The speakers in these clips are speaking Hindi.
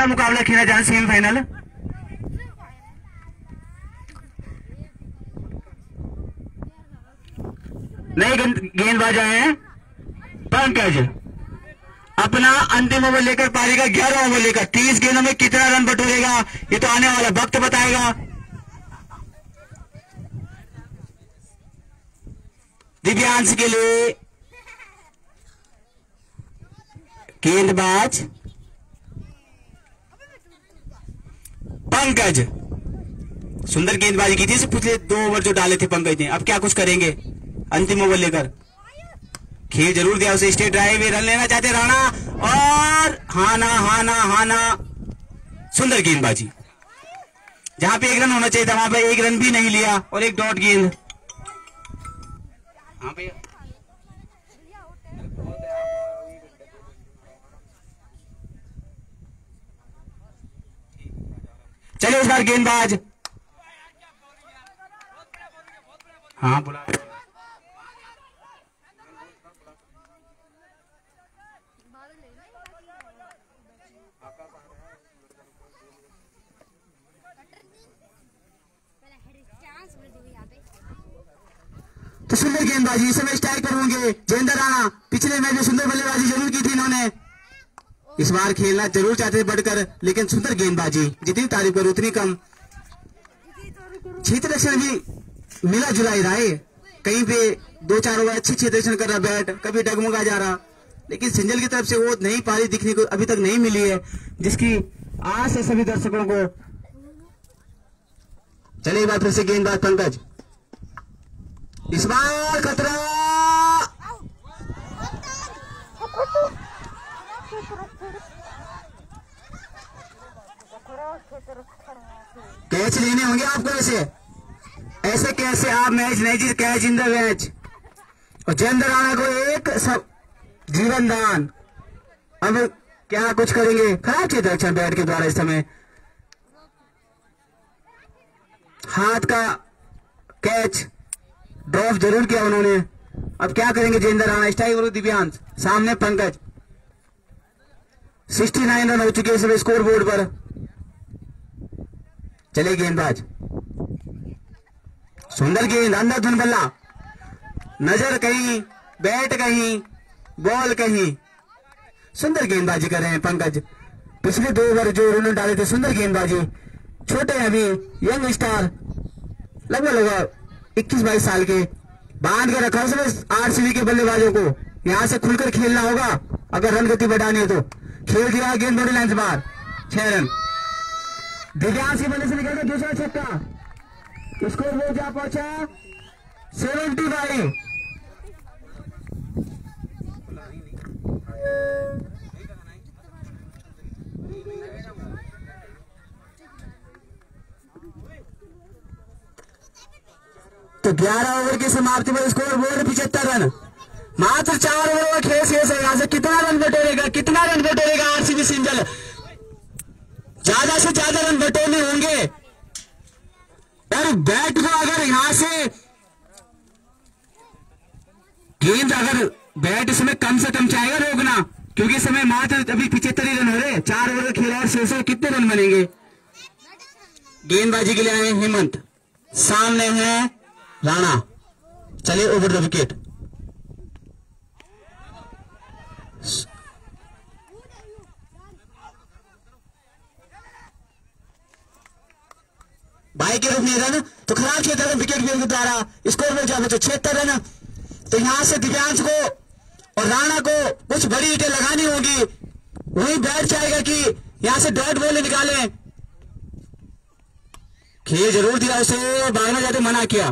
पहला मुकाबला खेला जाए सेमीफाइनल। नए गेंदबाज आए हैं पंकज, अपना अंतिम ओवर लेकर पारी का 11वां ओवर लेकर 30 गेंदों में कितना रन बटोरेगा ये तो आने वाला वक्त बताएगा। दिव्यांश के लिए गेंदबाज पंकज, सुंदर गेंदबाजी की थी पिछले 2 ओवर जो डाले थे पंकज ने। अब क्या कुछ करेंगे अंतिम ओवर लेकर, खेल जरूर दिया उसे, स्ट्रेट ड्राइव रन लेना चाहते राणा और हाना सुंदर गेंदबाजी, जहां पे 1 रन होना चाहिए था वहां पे 1 रन भी नहीं लिया और एक डॉट गेंद। हाँ भैया चलिए इस बार गेंदबाज, हाँ बुला तो सुंदर गेंदबाजी, इस समय स्ट्राइक पर होंगे जयेंद्र राणा। पिछले मैच में सुंदर बल्लेबाजी जरूर की थी इन्होंने, इस बार खेलना जरूर चाहते थे बढ़कर, लेकिन सुंदर गेंदबाजी, जितनी तारीफ करो उतनी कम। क्षेत्र रक्षण भी मिला जुला ही रहा है, कहीं पे 2-4 ओवर अच्छी क्षेत्र रक्षण कर रहा बैट, कभी डगमगा जा रहा, लेकिन सिंजल की तरफ से वो नई पारी दिखने को अभी तक नहीं मिली है, जिसकी आस है सभी दर्शकों को। चलिए एक बार फिर से गेंदबाज पंकज, इस बार खतरा, कैच लेने होंगे आपको, ऐसे कैसे आप मैच नहीं जीत, कैच इन द मैच। और जयेंद्र राणा को एक सब जीवन दान। अब क्या कुछ करेंगे, खराब क्षेत्र रक्षण बैट के द्वारा इस समय, हाथ का कैच ड्रॉप जरूर किया उन्होंने। अब क्या करेंगे जयेंद्र राणा, स्ट्राइक और दिव्यांश, सामने पंकज। 69 रन हो चुके हैं इस स्कोर बोर्ड पर। चले गेंदबाज, सुंदर गेंद, अंदर धुन बल्ला, नजर कहीं, बैट कहीं, बॉल कहीं, सुंदर गेंदबाजी कर रहे हैं पंकज। पिछले 2 ओवर जो उन्होंने डाले थे, सुंदर गेंदबाजी, छोटे अभी यंग स्टार, लगभग 21-22 साल के, बांध के रखा उसने आरसीबी के बल्लेबाजों को। यहां से खुलकर खेलना होगा अगर रन गति बढ़ानी है तो। खेल दिया गेंद बॉडी लाइन से बाहर, 6 रन। दिव्यांश के बल्ले से निकल गया दूसरा छक्का, स्कोर वो जा पहुंचा 75। तो 11 ओवर की समाप्ति पर स्कोर बोर्ड 75 रन। मात्र 4 ओवर का खेल शेष है, यहां से कितना रन बटोरेगा आरसीबी सिंजल। ज्यादा से ज्यादा रन बटोरने होंगे, और बैट को अगर यहां से गेंद, अगर बैट इसमें कम से कम चाहेगा रोकना, क्योंकि इस समय मात्र अभी 75 ही रन हो रहे, 4 ओवर का खेल और शेष है, कितने रन बनेंगे। गेंदबाजी के लिए आए हेमंत, सामने है राणा। चलिए ओवर द विकेट, भाई के रूप में रन तो खराब क्षेत्र में विकेट के द्वारा स्कोर में जाए 76 रन। तो यहां से दिव्यांश को और राणा को कुछ बड़ी ईटें लगानी होगी, वही बैठ जाएगा कि यहां से डॉट बॉल निकाले। खेल जरूर दिया उसे, भागना जाते मना किया।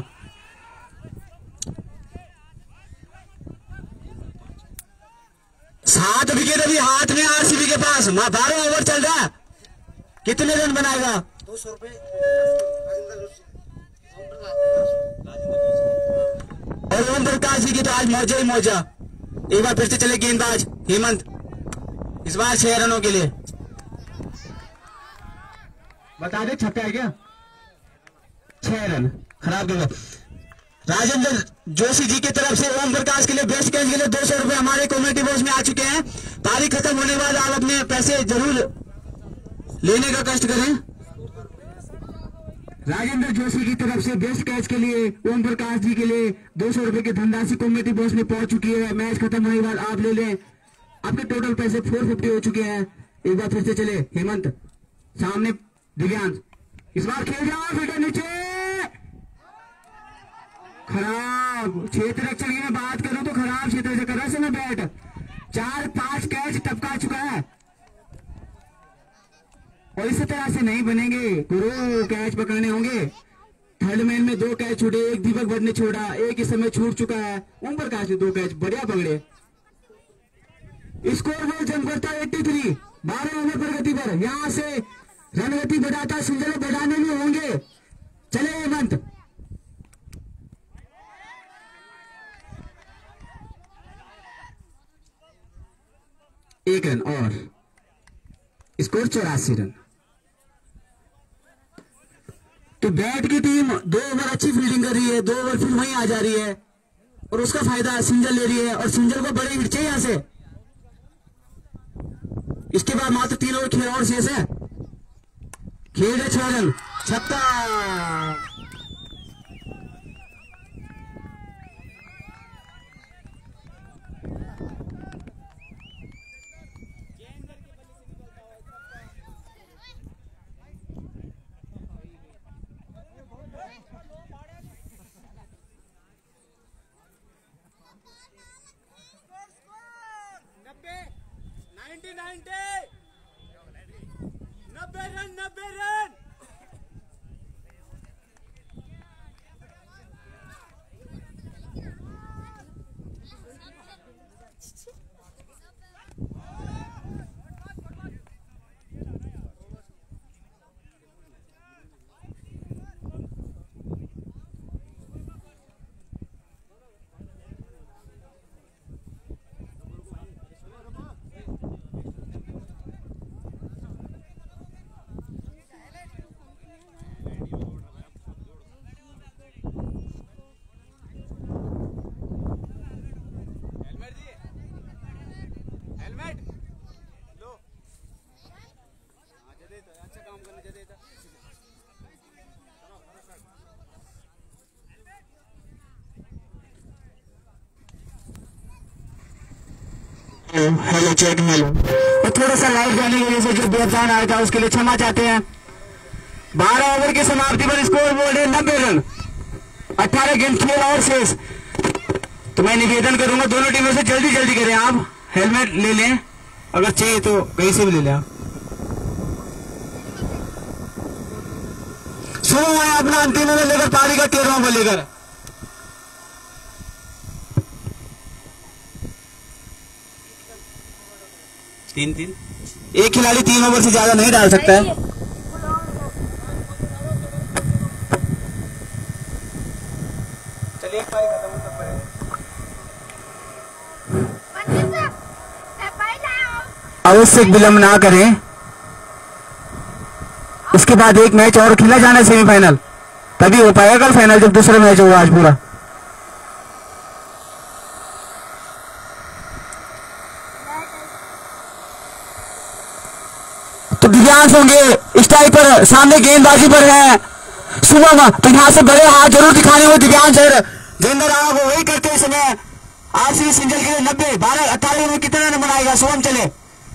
सात विकेट अभी हाथ में आरसीबी के पास, 12 ओवर चल रहा है, कितने रन बनाएगा। 200 रुपए और ओम प्रकाश जी की तो आज मौजा ही मौजा। एक बार फिर से चले गेंदबाज हेमंत, इस बार 6 रनों के लिए। बता दे छक्का है क्या, 6 रन खराब गेंद। राजेंद्र जोशी जी की तरफ से ओम प्रकाश के लिए बेस्ट कैच के लिए 200 रुपए हमारे कम्युनिटी बॉक्स में आ चुके हैं। पारी खत्म होने के बाद आप अपने पैसे जरूर लेने का कष्ट करें। राजेंद्र जोशी की तरफ से बेस्ट कैच के लिए ओम प्रकाश जी के लिए 200 रुपए की धनराशि कमेटी बॉक्स में पहुंच चुकी है। मैच खत्म होने के बाद आप ले लें। आपके टोटल पैसे 450 हो चुके हैं। एक बार फिर से चले हेमंत सामने दिव्यांश, इस बार खेल जाओ फिर नीचे। खराब क्षेत्र रक्षक की मैं बात करूं तो खराब क्षेत्र रक्षक कर रहा है बैट। 4-5 कैच टपका चुका है और इस तरह से नहीं बनेंगे गुरु। कैच पकड़ने होंगे। थर्ड मैन में 2 कैच छूटे, एक दीपक भट्ट ने छोड़ा, एक इस समय छूट चुका है। ओम प्रकाश ने 2 कैच बढ़िया पकड़े। स्कोर बोर्ड जम करता 83, 12 ओवर प्रगति पर। यहां से रन गति बढ़ाता सिंजल बढ़ाने में होंगे। चले हेमंत, एक रन और स्कोर 84 रन। तो बैट की टीम 2 ओवर अच्छी फील्डिंग कर रही है, 2 ओवर फिर वहीं आ जा रही है और उसका फायदा सिंजल ले रही है और सिंजल को बड़े हिट चाहिए यहां से। इसके बाद मात्र 3 ओवर खेल और शेष है। खेल है 6 रन, छक्का। Hello check hello. और थोड़ा सा लाइट जाने की वजह से जो बेजान आया था उसके लिए क्षमा चाहते हैं। 12 ओवर की समाप्ति पर स्कोर बोर्ड है 90 रन, 18 गेंद खेल और शेष। तो मैं निवेदन करूंगा दोनों टीमों से जल्दी जल्दी करें। आप हेलमेट ले लें, अगर चाहिए तो कहीं से भी ले लें। आप शुरू हुआ है अपना अंतिम ओवर लेकर पारी का 13वां ओवर लेकर। तीन एक खिलाड़ी 3 ओवर से ज्यादा नहीं डाल सकता है। चलिए एक पारी खत्म तब पड़ेगा। आवश्यक विलंब ना करें। इसके बाद एक मैच और खेला जाना है सेमीफाइनल, तभी हो पाएगा कल फाइनल, जब दूसरा मैच होगा आज पूरा। तो दिव्यांश होंगे स्ट्राइक पर, सामने गेंदबाजी पर है शुभम। तो यहां से बड़े हाथ जरूर दिखाने हो दिव्यांश और जयेंद्र राणा को वही करते समय। आरसीबी सिंजल के लिए 90, 12, 18 में कितना रन बनाएगा शुभम? चले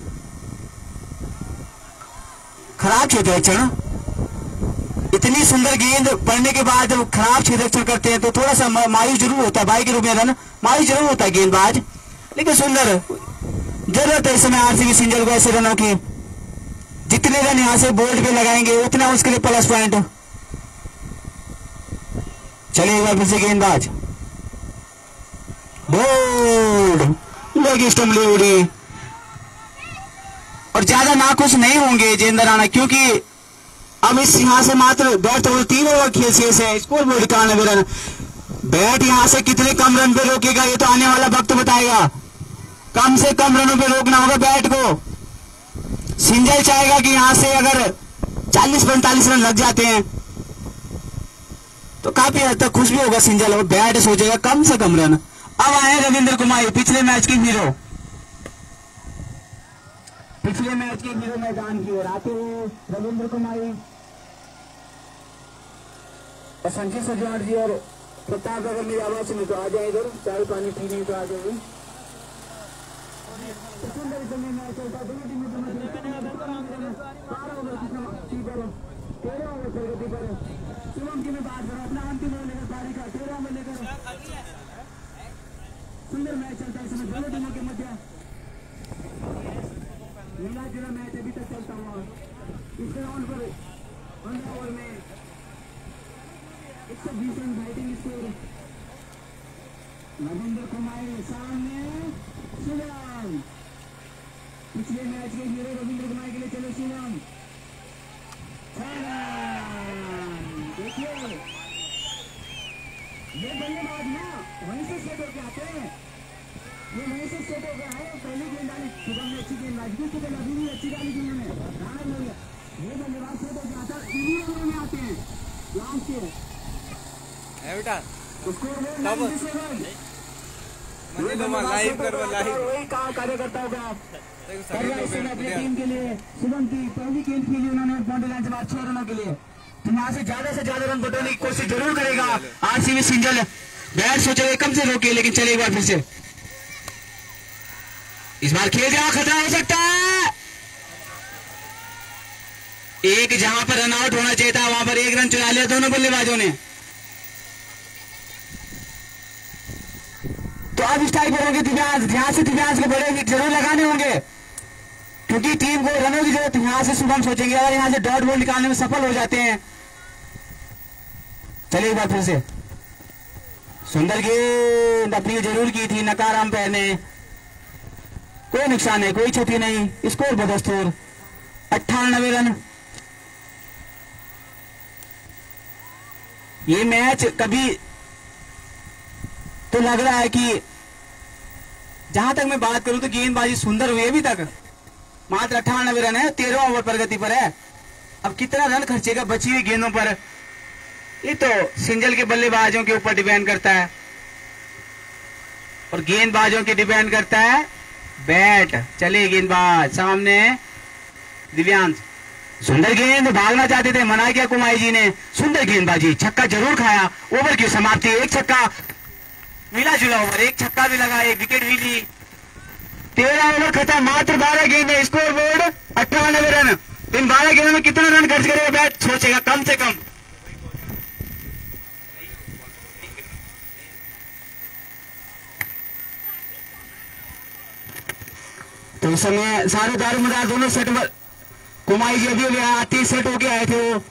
खराब क्षेत्ररक्षण, इतनी सुंदर गेंद पड़ने के बाद जब खराब क्षेत्ररक्षण करते हैं तो थोड़ा सा मायूस जरूर होता है। भाई के रूप में रन मायूस जरूर होता है गेंदबाज, लेकिन सुंदर जरूरत है इस समय आरसीबी सिंजल को ऐसे रनों की। जितने रन यहां से बोर्ड पे लगाएंगे उतना उसके लिए प्लस पॉइंट। चलिए एक बार फिर से गेंदबाज बोल्ड, लेग स्टंप ले उड़ी। और ज्यादा नाखुश नहीं होंगे जयेंद्र राणा, क्योंकि अब इस यहां से मात्र बैट तो 3 ओवर खेल शेष है। Score board 91 run. बैट यहां से कितने कम रन पे रोकेगा ये तो आने वाला वक्त बताएगा। कम से कम रनों पे रोकना होगा बैट को। सिंजल चाहेगा कि यहां से अगर 40-45 रन लग जाते हैं तो काफी हद तक खुश भी होगा सिंजल, और बैट सोचेगा कम से कम रन। अब आए रविंद्र कुमार, पिछले मैच के हीरो। पिछले मैच के हीरो मैदान की ओर आते हुए रविंद्र कुमारी और संजीव सजवार जी और प्रताप अगर मेरी आवाज सुने तो आ जाए इधर, चाय पानी पीने तो आ जाए। सुंदर समय मैच चलता, दोनों टीमें शिवम की मैं बात करूं अपना अंतिम ओवर लेकर पारी का 13 ओवर लेकर सुंदर मैच चलता है इस समय दोनों टीमों के मध्य। मिला जुला मैच अभी तक चलता हुआ इस राउंड पर 15 ओवर में 120 run batting score. Ravindra Kumari सामने शिवम, पिछले मैच के हीरो रविंद्र कुमारी के लिए चले शिवम। देखिए ये बल्लेबाज ना वहीं से सेट होके आते हैं, ये वहीं से सेट होके आए। पहली गेंद डाली शिवम ने, अच्छी गेंदबाजी की, उसके बाद अभी भी अच्छी डाली थी उन्होंने, राणा मिल गया। ये बल्लेबाज सेट होके आता है, इन्हीं ओवरों में आते हैं लास्ट के बेटा स्कोर वही कार्य करता होगा अपनी टीम के लिए। शिवम की पहली गेंद खेली उन्होंने बाउंड्री लाइन से बाहर 6 रनों के लिए, तो यहाँ से ज्यादा रन बटोरने की कोशिश जरूर करेगा आरसीबी सिंजल। बैट सोच रहे कम से रोके, लेकिन चले एक बार फिर से इस बार खेल जाओ, खतरा हो सकता है। एक जहां पर रन आउट होना चाहिए था वहां पर 1 रन चुरा लिया दोनों बल्लेबाजों ने। तो अब स्ट्राइक पर होंगे दिव्यांश, ध्यान से दिव्यांश को बड़े हिट जरूर लगाने होंगे क्योंकि टीम को रनों की जरूरत। यहां से शुभम सोचेंगे, अगर यहां से डॉट बॉल निकालने में सफल हो जाते हैं। चलिए एक बार फिर से सुंदर गेंद अपनी जरूर की थी, नकार अंपायर ने। कोई नुकसान नहीं, कोई क्षति नहीं, स्कोर बदस्तूर 98 रन। ये मैच कभी तो लग रहा है कि जहां तक मैं बात करूं तो गेंदबाजी सुंदर हुई अभी तक, मात्र 98 रन है, 13 ओवर प्रगति पर है। अब कितना रन खर्चेगा बची हुई गेंदों पर, ये तो सिंजल के बल्लेबाजों के ऊपर डिपेंड करता है और गेंदबाजों के डिपेंड करता है बैट। चले गेंदबाज सामने दिव्यांश, सुंदर गेंद, भागना चाहते थे, मना किया कुमारी जी ने। सुंदर गेंदबाजी, छक्का जरूर खाया। ओवर की समाप्ति, एक छक्का, मिला जुला ओवर, एक छक्का भी लगा, एक विकेट भी ली। 13 ओवर खत्म, मात्र 12 गेंद, स्कोर बोर्ड 98 रन। इन 12 गेंदों में कितने रन खर्च करेगा बैट, सोचेगा कम से कम। तो इस समय सारे दारोमदार दोनों सेट पर कुमारी जी अभी आते सेट होके आए थे वो।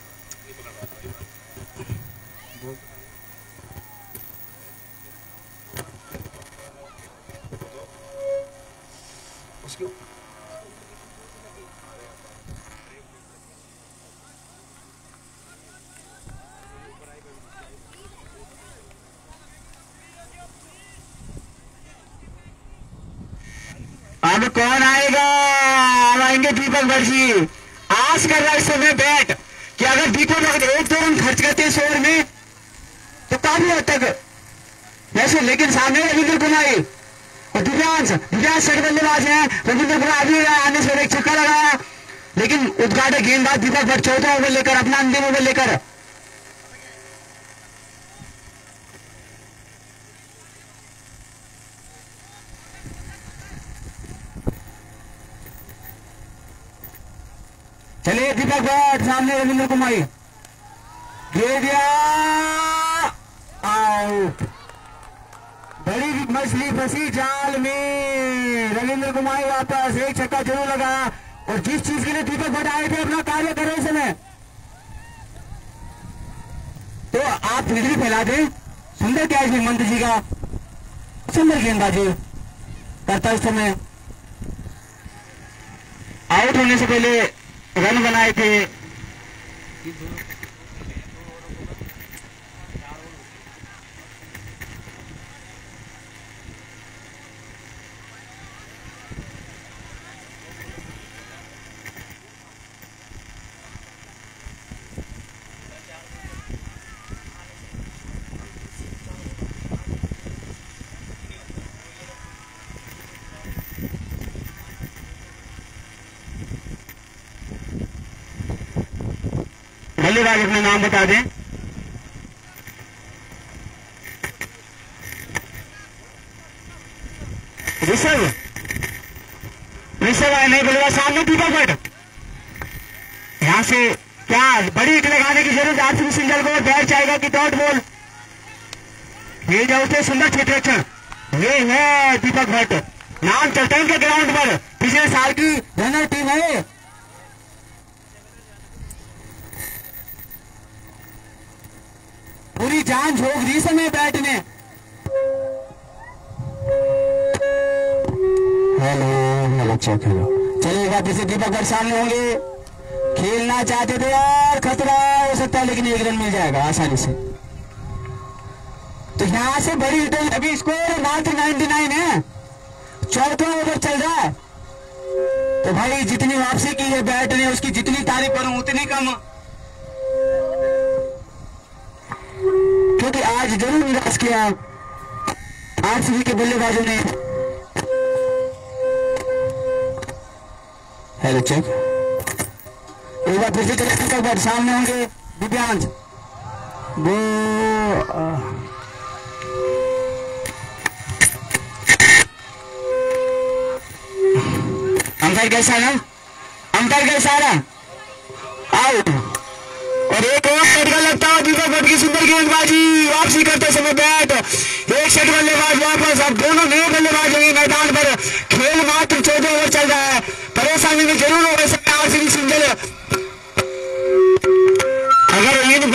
अब कौन आएगा, अब आएंगे दीपक बर्जी। आस कर रहा है इस समय बैट कि अगर दीपक अगर 1-2 रन खर्च करते हैं इस ओवर में तो काफी हद तक वैसे, लेकिन सामने रविंद्र कुमारी और दिव्यांश सेट बल्लेबाज हैं। रविंद्र कुमार अभी आने से एक छक्का लगाया, लेकिन उद्घाटक गेंदबाज दीपक भट्ट 14 ओवर लेकर, अपना अंतिम ओवर लेकर चलिए। दीपक भट्ट सामने रविंद्र कुमारी, दे दिया आउट। बड़ी मछली फंसी जाल में, रविंद्र कुमारी वापस, एक छक्का जरूर लगा। और जिस चीज के लिए दीपक भट्ट आए थे अपना कार्य कर रहे समय, तो आप बिजली फैला दें। सुंदर कैच भी मंत्री जी का, सुंदर गेंदबाजी करता इस समय। आउट होने से पहले रन बनाए थे। बल्लेबाज अपना नाम बता दें। ऋषभ आए नहीं बल्लेबाज सामने दीपक भट्ट। यहां से क्या बड़ी हिट लगाने की जरूरत आरसीबी सिंगल को, बैठ जाएगा कि डॉट बॉल। ये जाते सुंदर क्षेत्ररक्षण, ये है दीपक भट्ट, नाम चलता है इनके ग्राउंड पर, पिछले साल की रनर टीम है। पूरी जान झोंक दी समय बैट ने। हेलो चेक, हेलो चलिएगा। फिर से दीपक भट्ट सामने होंगे, खेलना चाहते थे और खतरा हो सकता है, लेकिन 1 रन मिल जाएगा आसानी से। तो यहां से बड़ी हिट, अभी स्कोर मात्र 99 है, 4वां ओवर चल रहा है। तो भाई जितनी वापसी की है बैट ने, उसकी जितनी तारीफ करूं उतनी कम, क्योंकि आज जरूर निराश किया आरसीबी के बल्लेबाजों ने। हेलो चेक, एक बार फिर से दीपक भट्ट सामने होंगे, दिव्यांश वो अंपायर का इशारा, आउट। और एक और झटका लगता है दीपक भट्ट की सुंदर गेंदबाजी, वापसी करते समय बैट, एक सेट बल्लेबाज वापस। अब दोनों नए बल्लेबाज होंगे मैदान पर, खेल मात्र 14 ओवर चल रहा है, परेशानी में जरूर हो सकता है आरसीबी सिंगल। अगर इन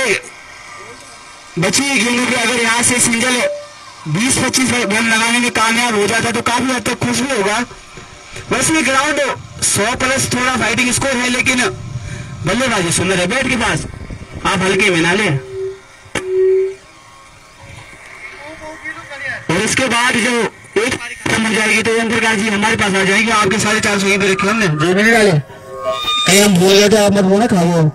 बची गेंदों की अगर यहाँ से सिंगल 20-25 रन लगाने में कामयाब हो जाता तो काफी हद तक खुश भी होगा। वैसे ग्राउंड 100+ थोड़ा फाइटिंग स्कोर है, लेकिन बल्लेबाजी सुंदर है बैट के पास, आप हल्के में ना ले। और इसके बाद जो एक खत्म हो जाएगी तो ओम प्रकाश जी हमारे पास आ जाएंगे, आपके सारे 400 यहीं पे रखे हमने जो भी नहीं डाले। कहीं हम बोल गए थे आप मत बोना खाओ।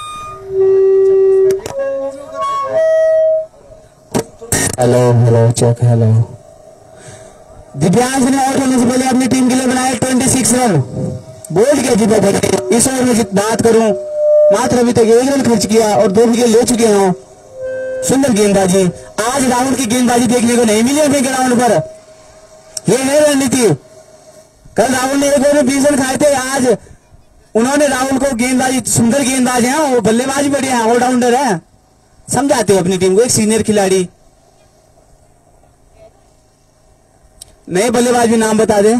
Hello check, hello. दिव्यांश ने आउट होने से पहले अपनी टीम के लिए बनाए 26 रन। बोल के दीपक भट्ट इस ओवर में बात करूं, मात्र अभी तक 1 रन खर्च किया और 2 विकेट ले चुके हैं। सुंदर गेंदबाजी, आज राहुल की गेंदबाजी देखने को नहीं मिली अपने ग्राउंड पर, ये है रणनीति। कल राहुल ने 1 ओवर में 20 रन खाए थे, आज उन्होंने राहुल को गेंदबाजी, सुंदर गेंदबाज है वो, बल्लेबाजी बढ़िया है, ऑलराउंडर है, समझाते हो अपनी टीम को, एक सीनियर खिलाड़ी। नए बल्लेबाज भी नाम बता दे।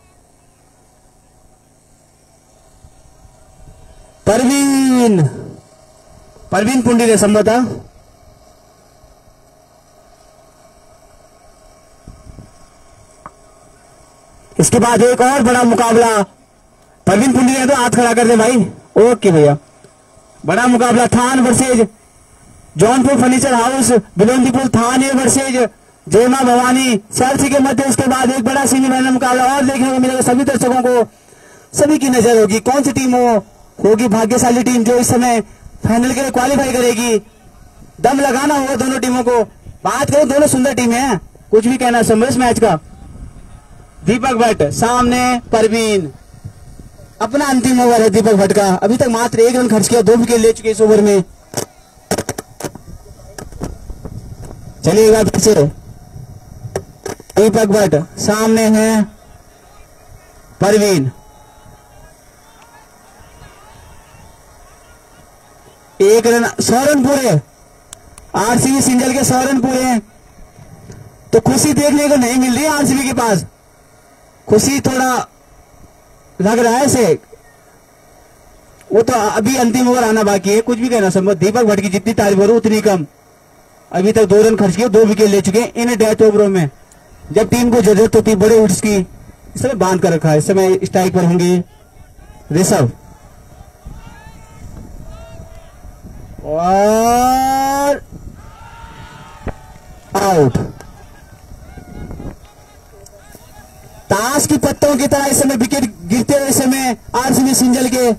परवीन पुंडी ने संभवता। इसके बाद एक और बड़ा मुकाबला, परवीन पुंडी ने तो हाथ खड़ा कर दे भाई, ओके भैया। बड़ा मुकाबला थान versus Jaunpur furniture house, Bilondipur थाने वर्सेज जयमा भवानी चर्च के मध्य। उसके बाद एक बड़ा सेमीफाइनल मुकाबला और देखने को मिलेगा। सभी दर्शकों को, सभी की नजर होगी कौन सी टीम होगी भाग्यशाली टीम जो इस समय फाइनल के लिए क्वालिफाई करेगी। दम लगाना होगा दोनों टीमों को। बात करो, दोनों सुंदर टीम है, कुछ भी कहना संभव इस मैच का। दीपक भट्ट सामने परवीन, अपना अंतिम ओवर है दीपक भट्ट का, अभी तक मात्र 1 रन खर्च किया, 2 विकेट ले चुके इस ओवर में। चलिएगा फिर से दीपक भट्ट, सामने है परवीन। 1 रन, 100 रन पूरे, आरसीबी सिंगल के 100 रन पूरे हैं। तो खुशी देखने को नहीं मिल रही है आरसीबी के पास, खुशी थोड़ा लग रहा है से, वो तो अभी अंतिम ओवर आना बाकी है, कुछ भी कहना संभव। दीपक भट्ट की जितनी तारीफ करो उतनी कम, अभी तक 2 रन खर्च किए, 2 विकेट ले चुके हैं इन डेथ ओवरों में। जब टीम को जरूरत होती बड़े विकेट्स की, इस समय बांध कर रखा है। इस समय स्ट्राइक पर होंगे ऋषभ और आउट। ताश की पत्तों की तरह इस समय विकेट गिरते हुए समय आरसीबी सिंगल के।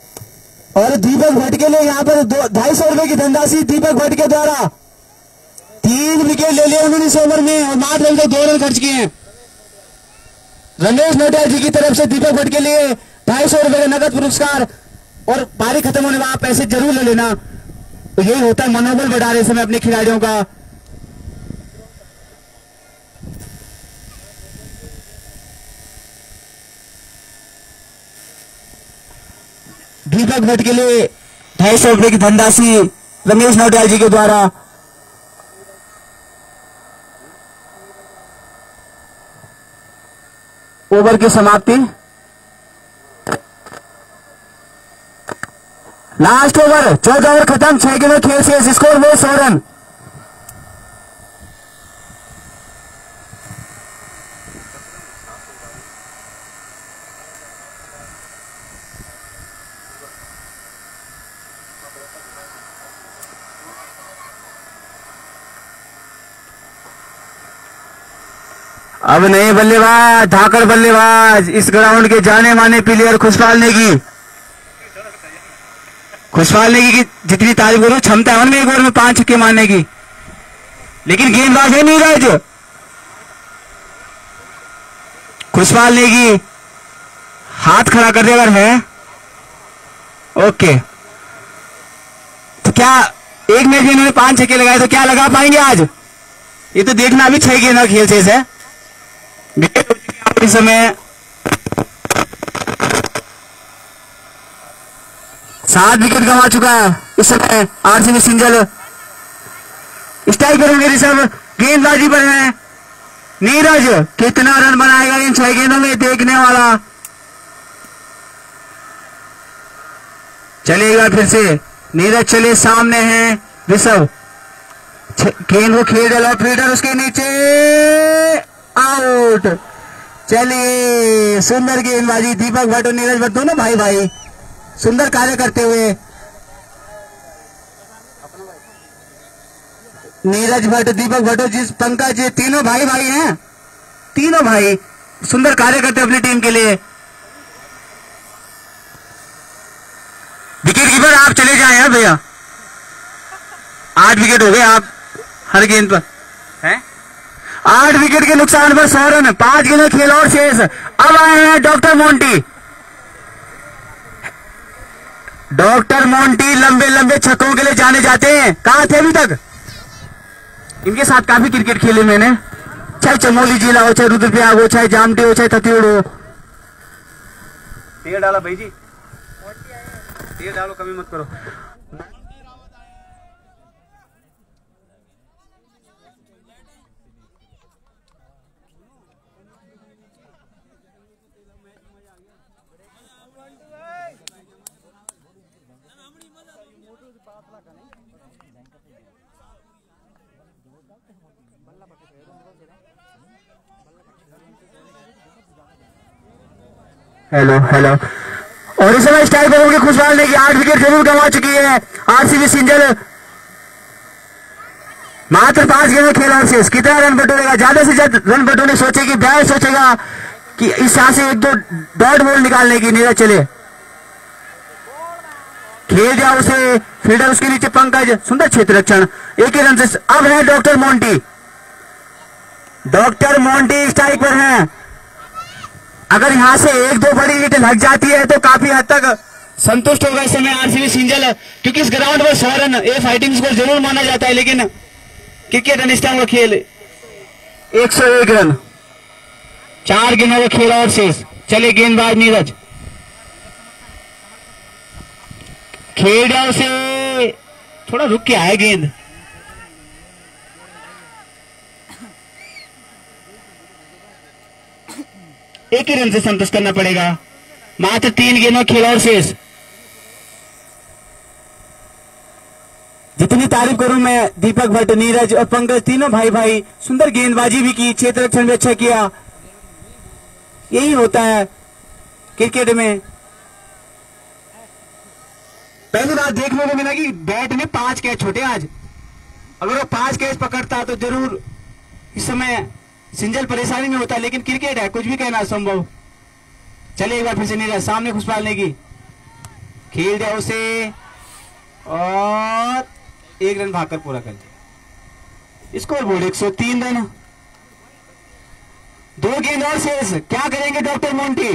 और दीपक भट्ट के लिए यहाँ पर 250 रुपए की धनराशि दीपक भट्ट के द्वारा 3 विकेट ले लिए 19 ओवर में और मात्र रन को 2 रन खर्च किए हैं। रमेश नोटियाल जी की तरफ से दीपक भट्ट के लिए 250 रुपए का नगद पुरस्कार और पारी खत्म होने में आप पैसे जरूर ले लेना। तो यही होता है मनोबल बढ़ा रहे समय अपने खिलाड़ियों का। दीपक भट्ट के लिए 250 रुपए की धनराशि रमेश नोटियाल जी के द्वारा। ओवर की समाप्ति, लास्ट ओवर, 14 ओवर खत्म, 6 गेंदों खेल से स्कोर वो 100 रन। अब नए बल्लेबाज, धाकड़ बल्लेबाज, इस ग्राउंड के जाने माने प्लेयर खुशपाल नेगी। खुशपाल नेगी की जितनी तारीफ करूं क्षमता है उनमें एक ओवर में 5 छक्के मारने की, लेकिन गेंदबाज है नीरज। खुशपाल नेगी हाथ खड़ा कर दे अगर है। ओके, तो क्या एक मैच में इन्होंने 5 छक्के लगाए तो क्या लगा पाएंगे आज? ये तो देखना अभी 6 गेंद खेल से है। विकेट हो चुकी है इस समय 7 विकेट गंवा चुका है इस समय आरसीबी सिंजल। स्ट्राइक करेंगे ऋषभ, गेंदबाजी पर है नीरज। कितना रन बनाएगा इन 6 गेंदों में देखने वाला। चलेगा फिर से नीरज, चले सामने है ऋषभ, गेंद को खेल डाला, फील्डर उसके नीचे, आउट। चलिए सुंदर गेंदबाजी, दीपक भट्ट और नीरज भट्ट दोनों भाई भाई सुंदर कार्य करते हुए। नीरज भट्ट, दीपक भट्ट, जिस पंकज, तीनों भाई भाई हैं, तीनों भाई सुंदर कार्य करते हैं अपनी टीम के लिए। विकेट कीपर आप चले जाए हैं भैया, 8 विकेट हो गए आप हर गेंद पर हैं। 8 विकेट के नुकसान पर 100 रन, 5 गेंदें खेल और शेष। अब आए हैं डॉक्टर मोंटी। डॉक्टर मोंटी लंबे लंबे छक्कों के लिए जाने जाते हैं। कहां थे अभी तक? इनके साथ काफी क्रिकेट खेले मैंने, चाहे चमोली जिला हो, चाहे रुद्रप्रयाग हो, चाहे जामटी हो, चाहे थतीड़ हो। तेल डाला भाई जी, तेल डालो, कमी मत करो। हेलो हेलो, और इस समय स्ट्राइक करोगे खुशहाल ने की 8 विकेट जरूर गंवा चुकी है आरसीबी सिंजल। मात्र 5 गेंदों खेला शेष। कितना रन बटोरेगा? ज्यादा से ज्यादा रन बटोरने सोचेगी, बैट सोचेगा कि इस यहां से 1-2 डॉट बॉल निकालने की। नीरज चले, खेल दिया उसे, फील्डर उसके नीचे पंकज, सुंदर क्षेत्र रक्षण, एक ही रन से। अब है doctor Monty, doctor Monty strike पर हैं। अगर यहां से 1-2 बड़ी हिट लग जाती है तो काफी हद तक संतुष्ट होगा इस समय आरसीबी सिंजल, क्योंकि इस ग्राउंड पर 100 रन ये फाइटिंग स्कोर जरूर माना जाता है, लेकिन क्रिकेट अनिष्टांग का खेल 101 रन, 4 गेंदों का खेल और शेष। चले गेंदबाज नीरज, खेल दिया उसे, थोड़ा रुक के आया गेंद। एक ही रन से संतुष्ट करना पड़ेगा। मात्र 3 गेंदों खेल और शेष। जितनी तारीफ करूं मैं दीपक भट्ट, नीरज और पंकज, तीनों भाई भाई सुंदर गेंदबाजी भी की, क्षेत्र रक्षण भी अच्छा किया। यही होता है क्रिकेट में। पहली बार देखने को मिला कि बैट में 5 कैच छोटे आज। अगर वो 5 कैच पकड़ता तो जरूर इस समय सिंजल परेशानी में होता, लेकिन क्रिकेट है, कुछ भी कहना असंभव। चले एक बार फिर से नीरज, सामने खुशपाल नेगी, खेल दिया उसे और 1 रन भागकर पूरा कर दिया। Score board 103 run. 2 गेंद और शेष, क्या करेंगे डॉक्टर मोंटी?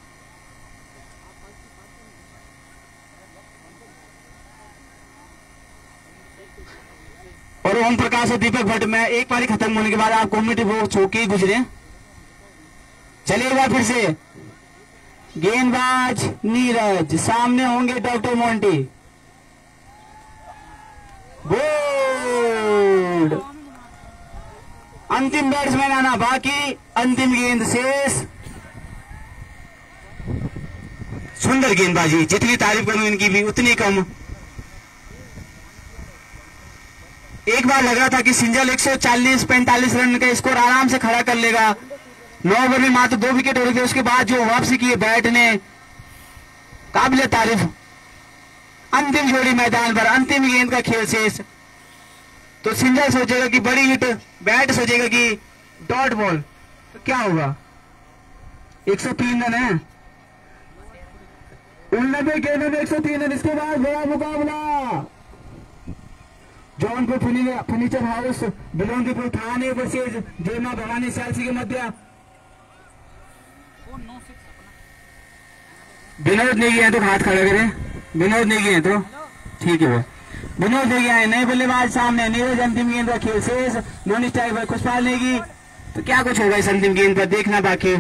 और ओम प्रकाश और दीपक भट्ट में एक पारी खत्म होने के बाद आप कम्युनिटी बॉक्स होके ही गुजरे। चलिए एक बार फिर से, गेंदबाज नीरज, सामने होंगे डॉक्टर मोंटी। बोल्ड, अंतिम बैट्समैन आना बाकी, अंतिम गेंद शेष। सुंदर गेंदबाजी, जितनी तारीफ करूं इनकी भी उतनी कम। एक बार लग रहा था कि सिंजल 140-45 रन का स्कोर आराम से खड़ा कर लेगा। 9 ओवर में मात्र 2 विकेट हो रहे थे, उसके बाद जो वापसी की बैट ने, काबिल तारीफ। अंतिम जोड़ी मैदान पर, अंतिम गेंद का खेल शेष। तो सिंजल सोचेगा कि बड़ी हिट, बैट सोचेगा कि डॉट बॉल, तो क्या होगा? 103 रन है, 89 गेंदों में 103 रन। इसके बाद बड़ा मुकाबला जौनपुर फर्नीचर हाउस बिलोंगीपुर थाने वर्सेज जय मां भवानी सेल्सी के मध्य। विनोद नेगी है तो हाथ खड़ा करें, विनोद नेगी है तो ठीक है। वो विनोद नेगी आए, नए बल्लेबाज सामने, नीरज अंतिम गेंद का खेल शेष। धोनी स्ट्राइक पर खुशपाल नेगी, तो क्या कुछ होगा इस अंतिम गेंद पर, देखना बाकी।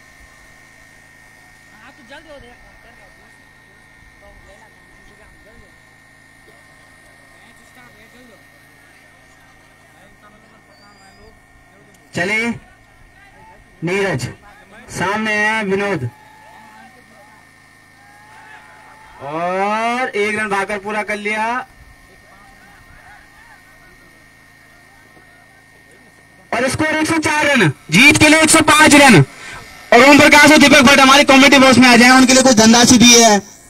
चले, नीरज सामने है विनोद, और 1 रन भागकर पूरा कर लिया। और स्कोर 104 रन, जीत के लिए 105 रन। और ओम प्रकाश और दीपक भट्ट हमारे कमेटी बॉक्स में आ जाए, उनके लिए कुछ धनराशि भी है।